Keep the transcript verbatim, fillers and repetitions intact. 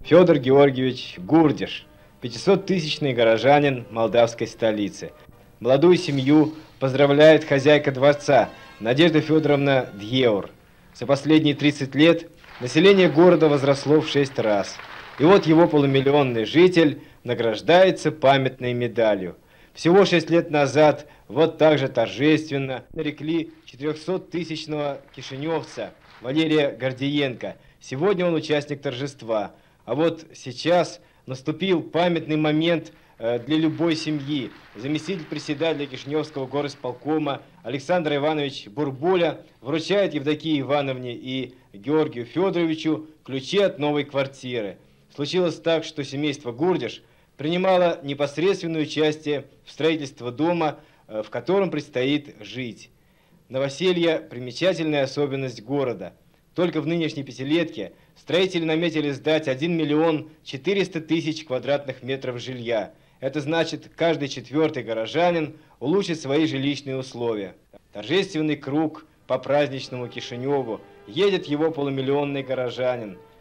Федор Георгиевич Гурдиш, пятисоттысячный горожанин молдавской столицы. Молодую семью поздравляет хозяйка дворца Надежда Федоровна Дьеур. За последние тридцать лет население города возросло в шесть раз. И вот его полумиллионный житель награждается памятной медалью. Всего шесть лет назад вот так же торжественно нарекли четырехсоттысячного кишиневца Валерия Гордиенко. Сегодня он участник торжества. А вот сейчас наступил памятный момент для любой семьи. Заместитель председателя Кишиневского горосполкома Александр Иванович Бурбуля вручает Евдокии Ивановне и Георгию Федоровичу ключи от новой квартиры. Случилось так, что семейство Гурдиш принимало непосредственное участие в строительстве дома, в котором предстоит жить. Новоселье – примечательная особенность города. Только в нынешней пятилетке строители наметили сдать один миллион четыреста тысяч квадратных метров жилья. Это значит, каждый четвертый горожанин улучшит свои жилищные условия. Торжественный круг по праздничному Кишиневу. Едет его полумиллионный горожанин.